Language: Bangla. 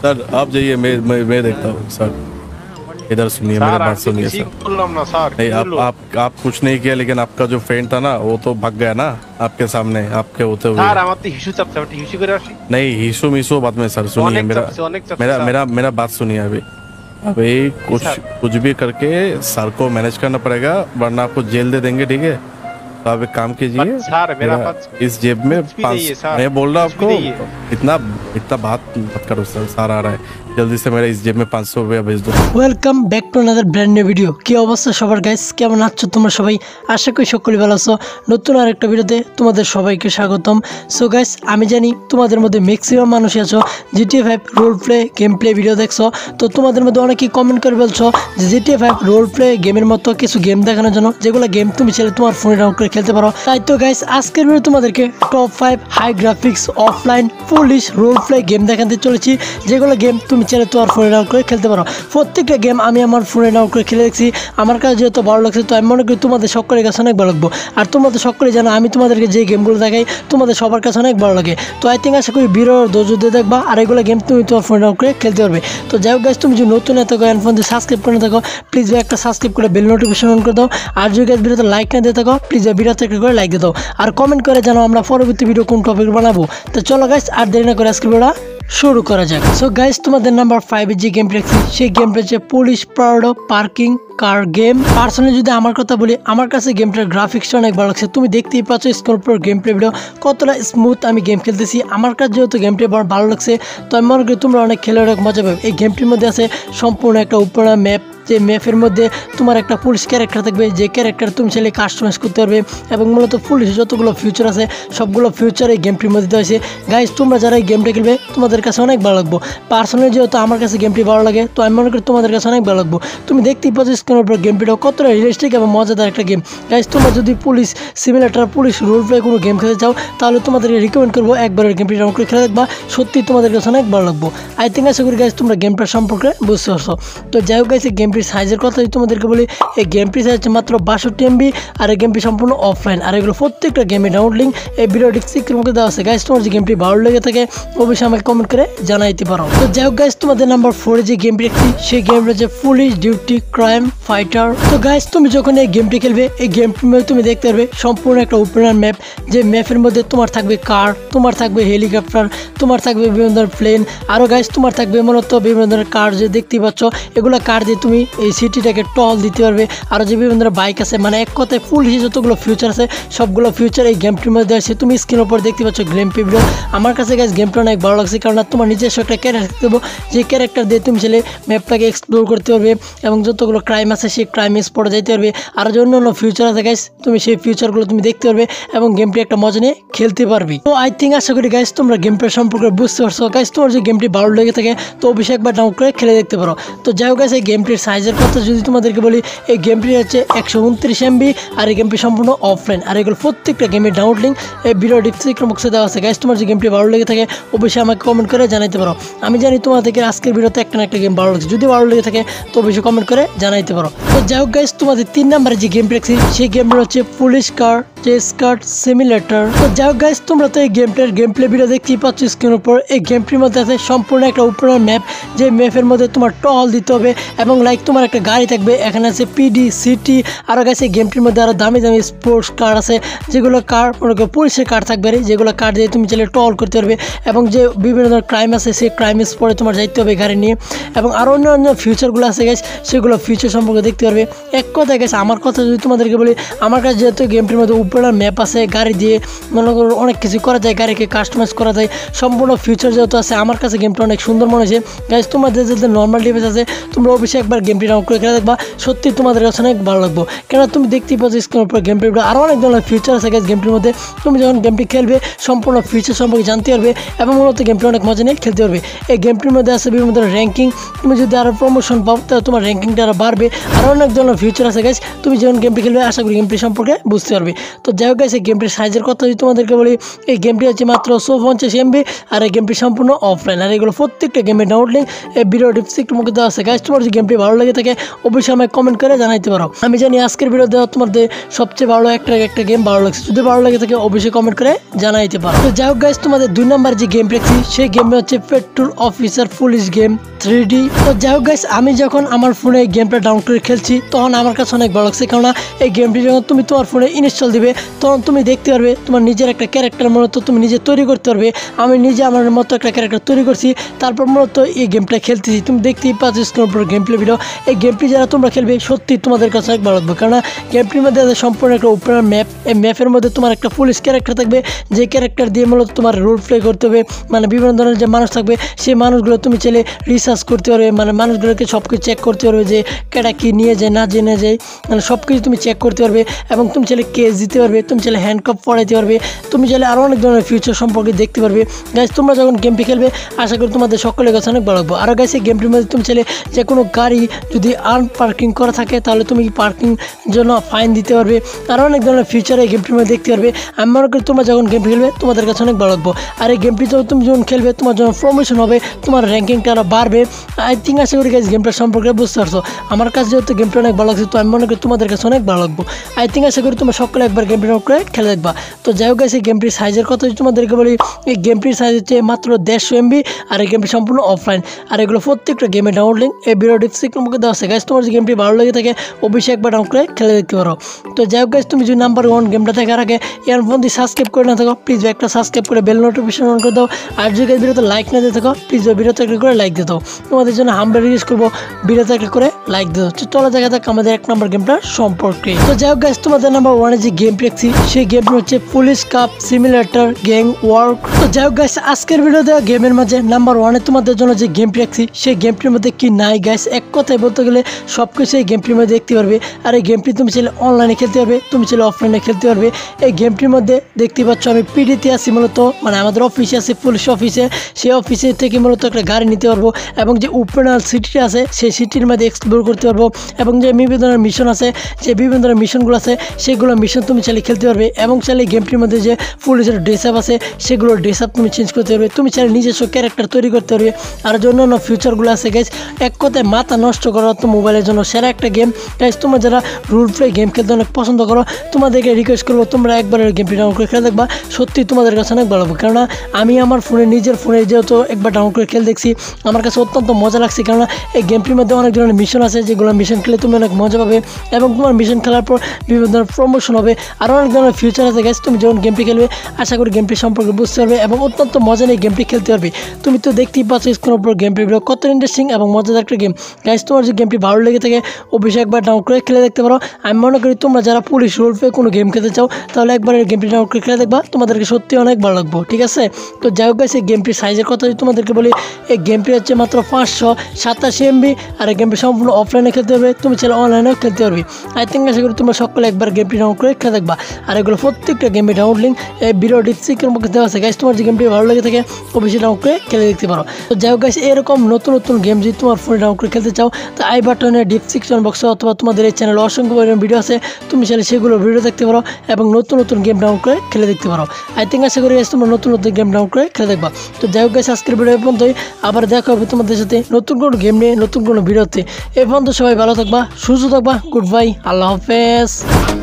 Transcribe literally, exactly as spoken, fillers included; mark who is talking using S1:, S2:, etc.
S1: सर आप जाइए, मैं मैं मैं देखता हूँ सर। इधर सुनिए, मेरी बात सुनिए सर।
S2: ना सर
S1: नहीं, आप आप आप कुछ नहीं किया, लेकिन आपका जो फ्रेंड था ना वो तो भाग गया ना आपके सामने, आपके होते हुए।
S2: सर আমার তো হিসু চাপছে, আমি হিসু করে আসি।
S1: नहीं, हिसू मिसू बात में सर सुनिए
S2: অনেক
S1: मेरा
S2: চাপছে, অনেক চাপছে
S1: मेरा
S2: স্যার।
S1: मेरा मेरा बात सुनिए अभी। अभी कुछ
S2: सर।
S1: कुछ भी करके सर को मैनेज करना पड़ेगा, वरना आपको जेल दे देंगे, ठीक है? तो आप एक काम कीजिए,
S2: बट सर, मेरा
S1: मेरा
S2: पास
S1: इस जेब में
S2: कुछ भी
S1: पाँच
S2: नहीं है, सर।
S1: मैं बोल रहा
S2: कुछ भी
S1: आपको,
S2: नहीं है।
S1: इतना इतना बात मत करो सर। सर आ रहा है, जल्दी से मेरा इस जेब में पाँच सौ रुपया भेज दो।
S3: Welcome back to another brand new video. কি অবস্থা সবার গাইস, কেমন আছো তোমরা সবাই? আশা করি সকলে ভালো আছো। নতুন আরেকটা ভিডিওতে তোমাদের সবাইকে স্বাগতম। সো গাইস, আমি জানি তোমাদের মধ্যে ম্যাক্সিমাম মানুষই আছো GTA five role play game play video দেখছো। তো তোমাদের মধ্যে অনেকেই কমেন্ট করে বলছো যে জিটিএ ফাইভ রোল প্লে গেমের মতো কিছু গেম দেখানোর জন্য, যেগুলো গেম তুমি চাইলে তোমার ফোনে ডাউনলোড করে খেলতে পারো। তাই তো গাইস, আজকের ভিডিও তোমাদেরকে top five high graphics offline foolish role play game দেখাতে চলেছি, যেগুলো গেম তুমি চাইলে তোমার ফোনে ডাউনলোড করে খেলতে পারো। প্রত্যেকটা গেম আমি আমার ফোনে ডাউনলোড করে খেলে দেখছি, আমার কাছে যেহেতু ভালো লাগছে, তো আমি মনে করি তোমাদের সকলের কাছে অনেক ভালো লাগবো। আর তোমরা তো সকলে জানো আমি তোমাদেরকে যে গেমগুলো দেখাই তোমাদের সবার কাছে অনেক ভালো লাগে। তো আই থিঙ্ক আশা করি ভিডিও ধৈর্য দিয়ে দেখবা, আর এগুলো গেম তুমি তোমার ফোনে ডাউনলোড করে খেলতে পারবে। তো যাই হোক গাইস, তুমি যদি নতুন এত গান ফোন দিয়ে সাবস্ক্রাইব করে থাকো, প্লিজ ভাই একটা সাবস্ক্রাইব করে বেল নোটিফিকেশন অন করে দাও। আর যদি গাইস ভিডিওতে লাইক না দিয়ে থাকো, প্লিজ ভাই ভিডিওতে একটা করে লাইক দিয়ে দাও, আর কমেন্ট করে জানো আমরা পরবর্তী ভিডিও কোন টপিক বানাবো। তো চলো গাইস, আর দেরি না করে আজকে ভিডিওটা শুরু করা যাক। সো গাইস, তোমাদের নাম্বার ফাইভে যে গেমটা দেখছি সেই গেমটা হচ্ছে police proud parking car game. Personally যদি আমার কথা বলি, আমার কাছে গেমটার গ্রাফিক্সটা অনেক ভালো লাগছে। তুমি দেখতেই পাচ্ছ স্ক্রিন উপর গেম প্লে ভিডিও কতটা স্মুথ আমি গেম খেলতেছি। আমার কাছে যেহেতু গেম প্লে বড় ভালো লাগছে, তো আমি মনে করি তোমরা অনেক খেলে অনেক মজা পাবে। এই গেমটির মধ্যে আছে সম্পূর্ণ একটা উপরা ম্যাপ, যে ম্যাপের মধ্যে তোমার একটা পুলিশ ক্যারেক্টার থাকবে, যে ক্যারেক্টার তুমি চাইলে কাস্টমাইজ করতে পারবে। এবং মূলত পুলিশ যতগুলো ফিউচার আছে সবগুলো ফিউচার এই গেমটির মধ্যে দেওয়া হয়েছে। গাইজ, তোমরা যারা এই গেমটা খেলবে তোমাদের কাছে অনেক ভালো লাগবে। পার্সোনালি যেহেতু আমার কাছে গেমটি ভালো লাগে, তো আমি মনে করি তোমাদের কাছে অনেক ভালো লাগবে। তুমি দেখতেই পাচ্ছ স্ক্রিনের উপর গেমটিটাও কতটা রিয়েলিস্টিক এবং মজাদার একটা গেম। গাইজ, তোমরা যদি police simulator police role play কোনো গেম খেলতে চাও, তাহলে তোমাদেরকে রিকমেন্ড করবো একবার এই গেমটি ডাউনলোড করে খেলে দেখবা, সত্যি তোমাদের কাছে অনেক ভালো লাগবে। আই থিঙ্ক আশা করি গাইজ তোমরা গেমটার সম্পর্কে বুঝতে পারছো। তো যাই হোক গাইজ, এই গেমটির সাইজের কথা তোমাদেরকে বলি, এই গেমটি সাইজ মাত্র বাষট্টি এমবি, আর এই গেমটি সম্পূর্ণ অফলাইন। আর এগুলো প্রত্যেকটা গেমে ডাউনলোড লিঙ্ক এই ভিডিও ডিসক্রিপশনের মধ্যে দেওয়া আছে। গাইজ, তোমার যে গেমটি ভালো লেগে থাকে অবশ্যই আমাকে কমেন্ট করে জানাইতে পারো। তো যাই হোক গাইজ, তোমাদের নাম্বার ফোরে যে গেমটি দেখছি সেই গেমটা হচ্ছে পুলিশ ডিউটি ক্রাইম ফাইটার। তো গাইজ, তুমি যখন এই গেমটি খেলবে, এই গেমটির মধ্যে তুমি দেখতে পারবে সম্পূর্ণ একটা ওপেনার ম্যাপ, যে ম্যাপের মধ্যে তোমার থাকবে কার, তোমার থাকবে হেলিকপ্টার, তোমার থাকবে বিভিন্ন ধরনের প্লেন, আরও গাইজ তোমার থাকবে মূলত বিভিন্ন ধরনের কার, যে দেখতেই পাচ্ছ এগুলো কার দিয়ে তুমি এই সিটিটাকে টল দিতে পারবে। আরও যে বিভিন্ন ধরনের বাইক আছে, মানে এক কথায় পুলিশে যতগুলো ফিউচার আছে সবগুলো ফিউচার এই গেমটির মধ্যে আছে। তুমি স্ক্রিনের উপর দেখতে পাচ্ছ গেম প্লে ভিডিও। আমার কাছে গাইজ গেমটা অনেক ভালো লাগছে, কারণ তোমার নিজস্ব একটা ক্যারেক্টার দেবো, যে ক্যারেক্টার দিয়ে তুমি ছেলে ম্যাপটাকে এক্সপ্লোর করতে পারবে, এবং যতগুলো ক্রাইম আছে সেই ক্রাইম স্পটে যাইতে পারবে। আর যে অন্য অন্য ফিউচার আছে গাইজ, তুমি সেই ফিউচারগুলো তুমি দেখতে পারবে এবং গেমটি একটা মজা নিয়ে খেলতে পারবি। তো আই থিঙ্ক আশা করি গাইজ তোমরা গেমটার সম্পর্কে বুঝতে পারছো। গাইজ, তোমার যে গেমটি ভালো লেগে থাকে তো অবশ্যই একবার ডাউনলোড করে খেলে দেখতে পারো। তো যাই হোক গাইজ, এই গেমটির সাইজের কথা যদি তোমাদেরকে বলি, এই গেমটি হচ্ছে একশো উনত্রিশ এমবি, আর এই গেমটি সম্পূর্ণ অফলাইন। আর এগুলো প্রত্যেকটা গেমের ডাউনলোড লিঙ্ক এই ভিডিও ডিসক্রিপশন বক্সে দেওয়া আছে। গাইজ, তোমার যে গেমটি ভালো লেগে থাকে অবশ্যই আমাকে কমেন্ট করে জানাইতে পারো। আমি জানি তোমাদেরকে আজকের ভিডিওতে একটা না একটা গেম ভালো লাগছে, যদি ভালো লেগে থাকে তো অবশ্যই কমেন্ট করে জানাইতে পারো। তো যাই হোক গাইজ, তোমাদের তিন নম্বরে যে গেমটি দেখছি সেই গেমটা হচ্ছে police car chase car simulator. তো যাই হোক গাইজ, তোমরা তো এই গেমটার গেম প্লে ভিডিও দেখতেই পাচ্ছ স্ক্রিনের উপর। এই গেমটির মধ্যে আছে সম্পূর্ণ একটা উপরের ম্যাপ, যে ম্যাপের মধ্যে তোমার টহল দিতে হবে, এবং লাইক তোমার একটা গাড়ি থাকবে, এখানে আছে পিডি সিটি, আরও গাইছে গেমটির মধ্যে আরও দামি দামি স্পোর্টস কার আছে, যেগুলো কার মনে করো পুলিশের কার থাকবে, যেগুলো কার দিয়ে তুমি চাইলে টহল করতে পারবে। এবং যে বিভিন্ন ধরনের ক্রাইম আছে সেই ক্রাইম স্পটে তোমার যাইতে হবে গাড়ি নিয়ে, এবং আরও অন্য অন্য ফিউচারগুলো আছে গাইস, সেগুলো ফিউচার সম্পর্কে দেখতে পারবে। এক কথায় গেছে আমার কথা যদি তোমাদেরকে বলি, আমার কাছে যেহেতু গেমটির মধ্যে উপরে ম্যাপ আছে, গাড়ি দিয়ে মনে করো অনেক কিছু করা যায়, গাড়িকে কাস্টমাইজ করা যায়, সম্পূর্ণ ফিউচার যেহেতু আছে, আমার কাছে গেমটা অনেক সুন্দর মনে হয়েছে। গাইস, তোমাদের যাদের নর্মাল ডিভাইস আছে তোমরা অবশ্যই একবার গেমটি ডাউনলোড করে খেলে দেখবা, সত্যি তোমাদের কাছে অনেক ভালো লাগবে। কেন তুমি দেখতেই পাচ্ছ স্ক্রিনের উপর গেম প্লে আরও অনেক ধরনের ফিউচার আছে গাইস গেমটির মধ্যে। তুমি যখন গেমটি খেলবে সম্পূর্ণ ফিউচার সম্পর্কে জানতে পারবে, এবং মূলত গেমটি অনেক মজা নিয়ে খেলতে পারবে। এই গেমটির মধ্যে আছে বিভিন্ন ধরনের র্যাঙ্কিং, তুমি যদি আরও প্রমোশন পাও তাহলে তোমার র্যাঙ্কিংটা আরও বাড়বে। আরও অনেক ধরনের ফিউচার আছে গাইস, তুমি যখন গেমটি খেলবে আশা করি গেমটি সম্পর্কে বুঝতে পারবে। তো যাই হোক গাইস এই গেমটির সাইজের কথা যদি তোমাদেরকে বলি, এই গেমটি হচ্ছে মাত্র একশো পঞ্চাশ এমবি আর এই গেমটি সম্পূর্ণ অফলাইন। আর এগুলো প্রত্যেকটা গেমের ডাউনলোড লিঙ্ক এই ভিডিও ডিসক্রিপশনের মধ্যে দেওয়া আছে। গাইস তোমার যদি গেমটি ভালো লেগে থাকে অবশ্যই আমায় কমেন্ট করে জানাইতে পারো। আমি জানি আজকের ভিডিও দেওয়া তোমাদের সবচেয়ে ভালো একটা একটা গেম ভালো লাগছে, যদি ভালো লাগে থাকে অবশ্যই কমেন্ট করে জানাইতে পারো। তো যাই হোক গাইস তোমাদের দুই নাম্বার যে গেম দেখছি সেই গেমটা হচ্ছে patrol officer police game three D. তো যাই হোক গাইস আমি যখন আমার ফোনে এই গেমটা ডাউনলোড করে খেলছি তখন আমার কাছে অনেক ভালো লাগছে, কারণ এই গেমটি যখন তুমি তোমার ফোনে ইনস্টল দিবে তখন তুমি দেখতে পারবে তোমার নিজের একটা ক্যারেক্টার মূলত তুমি নিজে তৈরি করতে পারবে। আমি নিজে আমার মতো একটা ক্যারেক্টার তৈরি করছি, তারপর মূলত এই গেমটা খেলতেছি। তুমি দেখতেই পাচ্ছ স্ক্রিনের উপর গেম প্লে ভিডিও। এই গেমটি যারা তোমরা খেলবে সত্যি তোমাদের কাছে অনেক ভালো লাগবে, কারণ গেমটির মধ্যে আছে সম্পূর্ণ একটা ওপেন ম্যাপ। এই ম্যাপের মধ্যে তোমার একটা পুলিশ ক্যারেক্টার থাকবে, যে ক্যারেক্টার দিয়ে মূলত তোমার রোল প্লে করতে হবে। মানে বিভিন্ন ধরনের যে মানুষ থাকবে সেই মানুষগুলো তুমি চাইলে রিসার্চ করতে পারবে, মানে মানুষগুলোকে সব কিছু চেক করতে পারবে যে কেটা কি নিয়ে যায় না জেনে যায়, মানে সব কিছু তুমি চেক করতে পারবে। এবং তুমি চাইলে কেস দিতে পারবে, তুমি চাইলে হ্যান্ডকাপ পড়াইতে পারবে, তুমি চাইলে আরও অনেক ধরনের ফিউচার সম্পর্কে দেখতে পারবে। গাইস তোমরা যখন গেমটি খেলবে আশা করি তোমাদের সকলের কাছে অনেক ভালো লাগবে। আর গাইস এই গেমটির মধ্যে তুমি চাইলে যে কোনো গাড়ি যদি আনপার্কিং করা থাকে তাহলে তুমি পার্কিং জন্য ফাইন দিতে পারবে। আরও অনেক ধরনের ফিউচার এই গেমটির মধ্যে দেখতে পারবে। আমি মনে করি তোমরা যখন গেম খেলবে তোমাদের কাছে অনেক ভালো লাগবে। আর এই গেমটিতেও তুমি যখন খেলবে তোমার যখন প্রমোশন হবে, তোমার র্যাঙ্কিংটা আরও বাড়বে। আই থিঙ্ক আশা করি গাইস গেমটার সম্পর্কে বুঝতে পারছো। আমার কাছে যেহেতু গেমটা অনেক ভালো লাগছে তো আমি মনে করি তোমাদের কাছে অনেক ভালো লাগবে। আই থিঙ্ক আশা করি তোমরা সকলে একবার গেমটি ডাউনলোড করে খেলে দেখবা। তো যাই হোক গাইস এই গেমটির সাইজের কথা যদি তোমাদেরকে বলি, এই গেমটির সাইজ হচ্ছে মাত্র দেড়শো এমবি আর এই গেমটি সম্পূর্ণ অফলাইন। আর এগুলো প্রত্যেকটা গেমের ডাউনলোড লিঙ্ক এই ভিডিও ডিসক্রিপশনের মধ্যে দেওয়া আছে। গাইস তোমার যদি গেমটি ভালো লেগে থাকে অবশ্যই একবার ডাউনলোড করে খেলে দেখতে পারো। তো যাই হোক গাইস তুমি যদি নাম্বার ওয়ান গেমটা দেখার আগে ইয়ারফোন দিয়ে সাবস্ক্রাইব করে না থাকো প্লিজ একটা সাবস্ক্রাইব করে বেল নোটিফিকেশন অন করে দাও। আর যদি ভিডিওতে লাইক না দিয়ে থাকো প্লিজ ভিডিওতে একটা করে লাইক দিয়ে দাও। তোমাদের জন্য হামবে রিকোয়েস্ট করবো ভিডিওতে একটা করে লাইক দিয়ে দাও। চলো দেখা যাক আমাদের এক নম্বর গেমটা সম্পর্কে। তো যাই হোক গাইস তোমাদের নাম্বার ওয়ানে যে গেম দেখছি সেই গেমটি হচ্ছে police cop simulator gang work. তো যাই হোক গাইস আজকের ভিডিও দেওয়া গেমের মাঝে নাম্বার ওয়ানে তোমাদের জন্য যে গেমটি দেখছি সেই গেমটির মধ্যে কি নাই গাইস, এক কথায় বলতে গেলে সব কিছু এই গেমটির মধ্যে দেখতে পারবে। আর এই গেমটি তুমি চাইলে অনলাইনে খেলতে পারবে, তুমি চাইলে অফলাইনে খেলতে পারবে। এই গেমটির মধ্যে দেখতে পাচ্ছ আমি পিডিতে আছি, মূলত মানে আমাদের অফিসে আছে পুলিশ অফিসে, সেই অফিসে থেকে মূলত একটা গাড়ি নিতে পারবো এবং যে উপেনাল সিটি আছে সেই সিটির মধ্যে এক্সপ্লোর করতে পারবো। এবং যে বিভিন্ন ধরনের মিশন আছে, যে বিভিন্ন ধরনের মিশনগুলো আছে সেগুলো মিশন তুমি চাইলে খেলতে পারবে। এবং চাইলে গেমটির মধ্যে যে পুলিশের ড্রেস আপ আছে সেগুলোর ড্রেস আপ তুমি চেঞ্জ করতে পারবে, তুমি চাইলে নিজস্ব ক্যারেক্টার তৈরি করতে পারবে। আর যে অন্যান্য ফিউচারগুলো আছে গাইস, এক কথায় মাথা নষ্ট করার তো মোবাইলের জন্য সেরা একটা গেম। গাইস তোমরা যারা রুল প্লে গেম খেলতে অনেক পছন্দ করো তোমাদেরকে রিকোয়েস্ট করবো তোমরা একবার গেমটি ডাউনলোড করে খেলে দেখবা, সত্যি তোমাদের কাছে অনেক ভালো লাগবে। কেননা আমি আমার ফোনে নিজের ফোনে যেহেতু একবার ডাউনলোড করে খেলে দেখছি আমার কাছে অত্যন্ত মজা লাগছে, কেননা এই গেমটির মধ্যে অনেক ধরনের মিশন আছে যেগুলো মিশন খেলে তুমি অনেক মজা পাবে এবং তোমার মিশন খেলার পর বিভিন্ন ধরনের প্রমোশন হবে। আরও অনেক ধরনের ফিউচার আছে গাইস, তুমি যখন গেমটি খেলবে আশা করি গেমটি সম্পর্কে বুঝতে পারবে এবং অত্যন্ত মজা নিয়ে গেমটি খেলতে পারবে। তুমি তো দেখতেই পাচ্ছ স্ক্রিনের উপর গেমটি ভিডিও কত ইন্টারেস্টিং এবং মজাদার একটা গেম। গাইস তোমার যদি গেমটি ভালো লেগে থাকে অবশ্যই একবার ডাউনলোড করে খেলে দেখতে পারো। আমি মনে করি তোমরা যারা পুলিশ রোল প্লে কোনো গেম খেলতে চাও তাহলে একবার এই গেমটি ডাউনলোড করে খেলে দেখবা, তোমাদেরকে সত্যি অনেক ভালো লাগবে। ঠিক আছে, তো যাই হোক গাইস এই গেমটির সাইজের কথা যদি তোমাদেরকে বলি, এই গেমটি হচ্ছে মাত্র পাঁচশো সাতাশি এমবি আর এই গেমটি সম্পূর্ণ অফলাইনে খেলতে পারবে, তুমি চাইলে অনলাইনেও খেলতে পারবে। আই থিঙ্ক আশা করি তোমরা সকলে একবার গেমটি ডাউনলোড করে খেলে দেখবা। আর এগুলো প্রত্যেকটা গেমের ডাউনলোড লিঙ্ক এই ভিডিও ডিসক্রিপশনের মধ্যে দেওয়া আছে। গাইস তোমার যে গেমটি ভালো লেগে থাকে অবশ্যই ডাউনলোড করে খেলে দেখতে পারো। তো যাই হোক গাইস এরকম নতুন নতুন গেম যদি তোমার ফোনে ডাউনলোড করে খেলতে চাও তো আই বাটনে ডিসক্রিপশন বক্সে অথবা তোমাদের এই চ্যানেলে অসংখ্য পরিমাণ ভিডিও আছে, তুমি চাইলে সেগুলো ভিডিও দেখতে পারো এবং নতুন নতুন গেম ডাউনলোড করে খেলে দেখতে পারো। আই থিঙ্ক আশা করি তোমরা নতুন নতুন গেম ডাউনলোড করে খেলে দেখবা। তো যাই হোক গাইস আজকের ভিডিও পর্যন্তই, আবার দেখা হবে তোমাদের সাথে নতুন কোনো গেম নিয়ে নতুন কোনো ভিডিওতে। এই পর্যন্ত সবাই ভালো থাকবা, সুস্থ থাকবা, গুড বাই, আল্লাহ হাফেজ।